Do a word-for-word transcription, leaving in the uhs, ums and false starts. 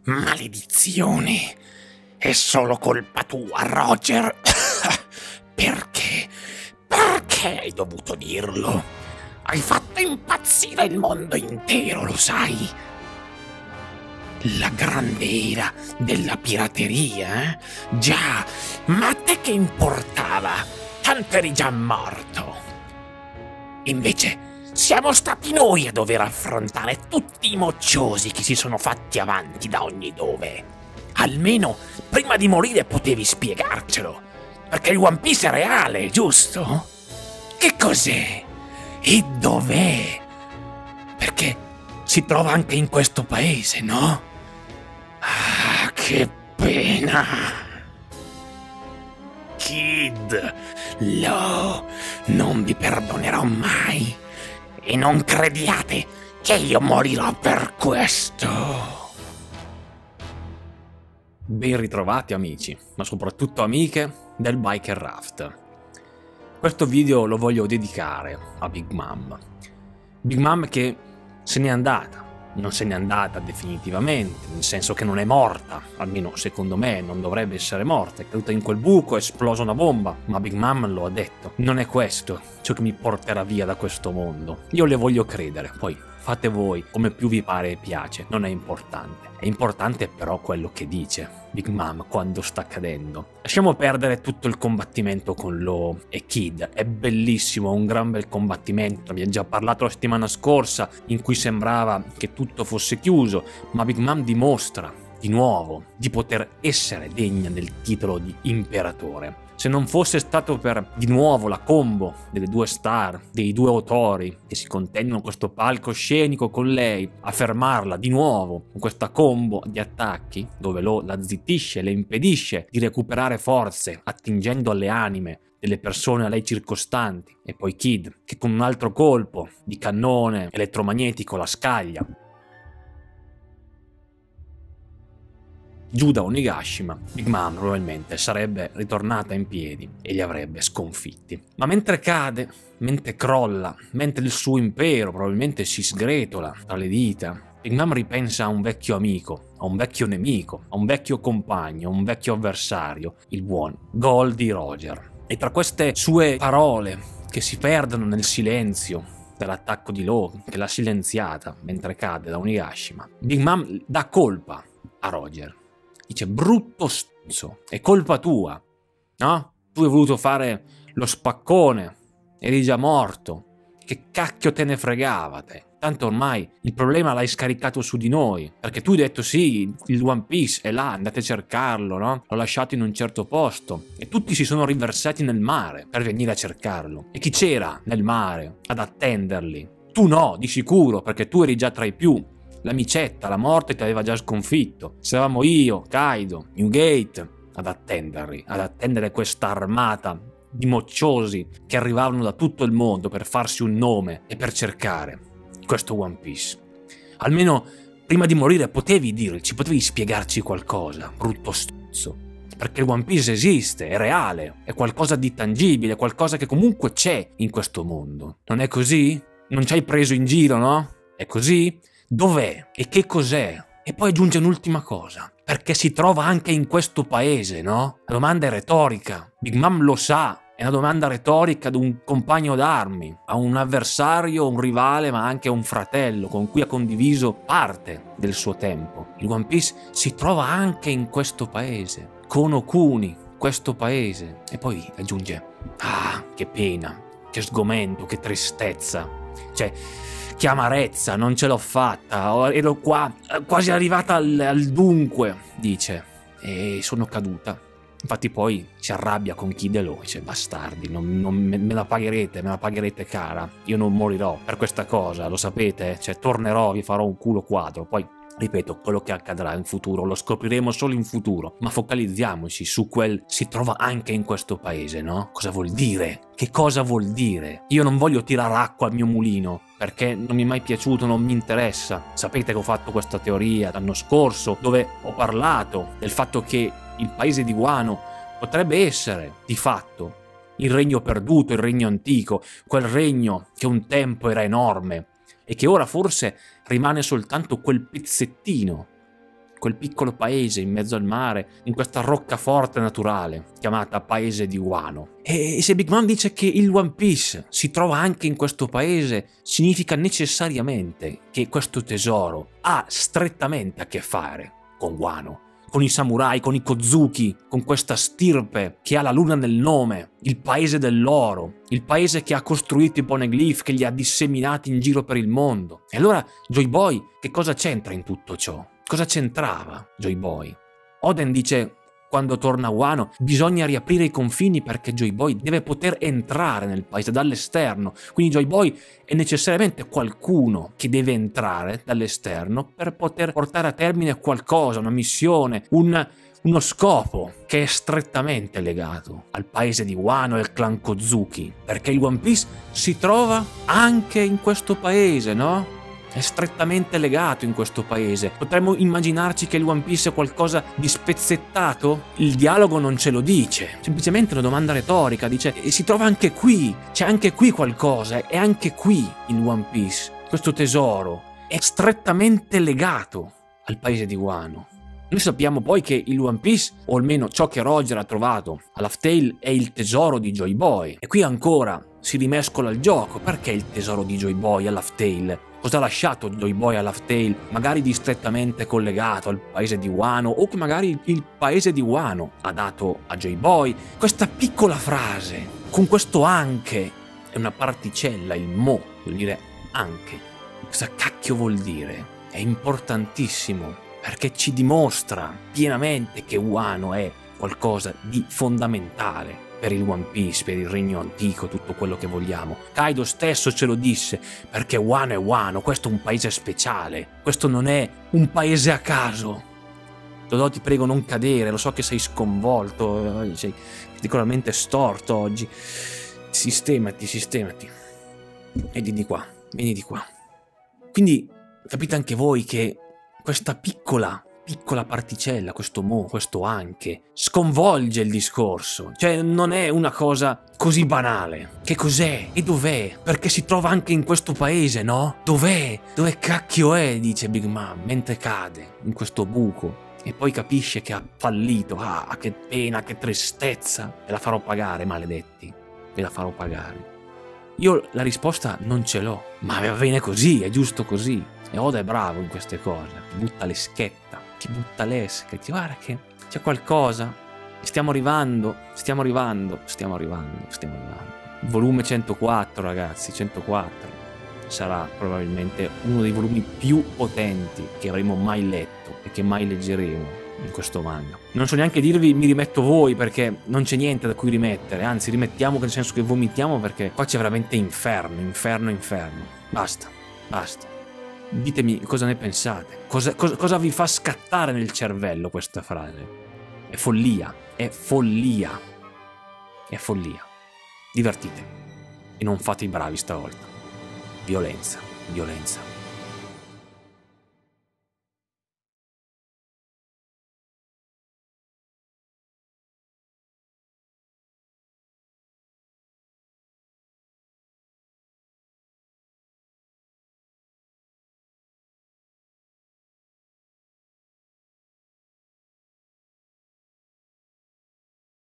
Maledizione! È solo colpa tua, Roger! Perché? Perché hai dovuto dirlo? Hai fatto impazzire il mondo intero, lo sai? La grande era della pirateria, eh? Già, ma a te che importava? Tanto eri già morto. Invece siamo stati noi a dover affrontare tutti i mocciosi che si sono fatti avanti da ogni dove. Almeno prima di morire potevi spiegarcelo, perché il One Piece è reale, giusto? Che cos'è? E dov'è? Perché si trova anche in questo paese, no? Ah, che pena! Kid, no, non vi perdonerò mai. E non crediate che io morirò per questo. Ben ritrovati amici, ma soprattutto amiche del Biker Raft. Questo video lo voglio dedicare a Big Mom. Big Mom che se n'è andata. Non se n'è andata definitivamente, nel senso che non è morta, almeno secondo me non dovrebbe essere morta, è caduta in quel buco, è esplosa una bomba, ma Big Mom lo ha detto. Non è questo ciò che mi porterà via da questo mondo. Io le voglio credere, poi fate voi come più vi pare e piace, non è importante. È importante però quello che dice Big Mom quando sta cadendo. Lasciamo perdere tutto il combattimento con Law e Kid, è bellissimo, un gran bel combattimento, abbiamo già parlato la settimana scorsa in cui sembrava che tutto fosse chiuso, ma Big Mom dimostra di nuovo di poter essere degna del titolo di imperatore. Se non fosse stato per di nuovo la combo delle due star, dei due autori che si contendono questo palcoscenico con lei, a fermarla di nuovo con questa combo di attacchi dove lo la zittisce, le impedisce di recuperare forze attingendo alle anime delle persone a lei circostanti, e poi Kid che con un altro colpo di cannone elettromagnetico la scaglia giù da Onigashima, Big Mom probabilmente sarebbe ritornata in piedi e li avrebbe sconfitti. Ma mentre cade, mentre crolla, mentre il suo impero probabilmente si sgretola tra le dita, Big Mom ripensa a un vecchio amico, a un vecchio nemico, a un vecchio compagno, a un vecchio avversario, il buon Goldie Roger. E tra queste sue parole che si perdono nel silenzio dell'attacco di Law, che l'ha silenziata mentre cade da Onigashima, Big Mom dà colpa a Roger. Dice: brutto stronzo, è colpa tua, no? Tu hai voluto fare lo spaccone, eri già morto, che cacchio te ne fregava te? Tanto ormai il problema l'hai scaricato su di noi, perché tu hai detto sì, il One Piece è là, andate a cercarlo, no? L'ho lasciato in un certo posto e tutti si sono riversati nel mare per venire a cercarlo. E chi c'era nel mare ad attenderli? Tu no, di sicuro, perché tu eri già tra i più. L'amicetta, la morte ti aveva già sconfitto. Eravamo io, Kaido, Newgate ad attenderli, ad attendere questa armata di mocciosi che arrivavano da tutto il mondo per farsi un nome e per cercare questo One Piece. Almeno prima di morire potevi dirci, potevi spiegarci qualcosa, brutto stuzzo. Perché il One Piece esiste, è reale, è qualcosa di tangibile, qualcosa che comunque c'è in questo mondo. Non è così? Non ci hai preso in giro, no? È così? Dov'è? E che cos'è? E poi aggiunge un'ultima cosa. Perché si trova anche in questo paese, no? La domanda è retorica. Big Mom lo sa. È una domanda retorica ad un compagno d'armi, a un avversario, un rivale, ma anche a un fratello con cui ha condiviso parte del suo tempo. Il One Piece si trova anche in questo paese. Kono Kuni, questo paese. E poi aggiunge: ah, che pena, che sgomento, che tristezza. Cioè, che amarezza, non ce l'ho fatta, ero qua, quasi arrivata al, al dunque, dice, e sono caduta. Infatti poi si arrabbia con Kid e Law, dice: bastardi, non, non, me, me la pagherete, me la pagherete cara, io non morirò per questa cosa, lo sapete? Cioè, tornerò, vi farò un culo quadro, poi ripeto, quello che accadrà in futuro lo scopriremo solo in futuro, ma focalizziamoci su quel si trova anche in questo paese, no? Cosa vuol dire? Che cosa vuol dire? Io non voglio tirare acqua al mio mulino, perché non mi è mai piaciuto, non mi interessa. Sapete che ho fatto questa teoria l'anno scorso, dove ho parlato del fatto che il paese di Wano potrebbe essere, di fatto, il regno perduto, il regno antico, quel regno che un tempo era enorme, e che ora forse rimane soltanto quel pezzettino quel piccolo paese in mezzo al mare, in questa roccaforte naturale chiamata Paese di Wano. E se Big Mom dice che il One Piece si trova anche in questo paese, significa necessariamente che questo tesoro ha strettamente a che fare con Wano, con i samurai, con i Kozuki, con questa stirpe che ha la luna nel nome, il paese dell'oro, il paese che ha costruito i poneglyph, che li ha disseminati in giro per il mondo. E allora Joy Boy che cosa c'entra in tutto ciò? Cosa c'entrava Joy Boy? Oden dice, quando torna a Wano, bisogna riaprire i confini perché Joy Boy deve poter entrare nel paese dall'esterno. Quindi Joy Boy è necessariamente qualcuno che deve entrare dall'esterno per poter portare a termine qualcosa, una missione, un, uno scopo che è strettamente legato al paese di Wano e al clan Kozuki. Perché il One Piece si trova anche in questo paese, no? È strettamente legato in questo paese. Potremmo immaginarci che il One Piece è qualcosa di spezzettato? Il dialogo non ce lo dice, semplicemente una domanda retorica, dice e si trova anche qui, c'è anche qui qualcosa, è anche qui il One Piece. Questo tesoro è strettamente legato al paese di Wano. Noi sappiamo poi che il One Piece, o almeno ciò che Roger ha trovato a Laugh Tale, è il tesoro di Joy Boy. E qui ancora si rimescola il gioco. Perché il tesoro di Joy Boy a Laugh Tale? Cosa ha lasciato Joy Boy a Laugh Tale? Magari di strettamente collegato al paese di Wano, o che magari il paese di Wano ha dato a Joy Boy. Questa piccola frase, con questo anche, è una particella, il mo, vuol dire anche. Cosa cacchio vuol dire? È importantissimo, perché ci dimostra pienamente che Wano è qualcosa di fondamentale per il One Piece, per il regno antico, tutto quello che vogliamo. Kaido stesso ce lo disse, perché Wano è Wano, questo è un paese speciale, questo non è un paese a caso. Dodò, ti prego non cadere, lo so che sei sconvolto, sei particolarmente storto oggi. Sistemati, sistemati. Vieni di qua, vieni di qua. Quindi capite anche voi che questa piccola piccola particella, questo mo, questo anche, sconvolge il discorso. Cioè non è una cosa così banale. Che cos'è? E dov'è? Perché si trova anche in questo paese, no? Dov'è? Dove cacchio è? Dice Big Mom, mentre cade in questo buco. E poi capisce che ha fallito. Ah, che pena, che tristezza. Ve la farò pagare, maledetti. Ve la farò pagare. Io la risposta non ce l'ho. Ma va bene così, è giusto così. E Oda è bravo in queste cose. Ti butta l'eschetta. Ti butta l'esca, ti guarda che c'è qualcosa, stiamo arrivando, stiamo arrivando, stiamo arrivando, stiamo arrivando. Volume centoquattro, ragazzi, centoquattro. Sarà probabilmente uno dei volumi più potenti che avremo mai letto e che mai leggeremo in questo manga. Non so neanche dirvi mi rimetto voi, perché non c'è niente da cui rimettere, anzi rimettiamo nel senso che vomitiamo, perché qua c'è veramente inferno, inferno, inferno. Basta, basta. Ditemi cosa ne pensate, cosa, cosa, cosa vi fa scattare nel cervello questa frase. È follia, è follia, è follia. Divertitevi e non fate i bravi stavolta. Violenza, violenza.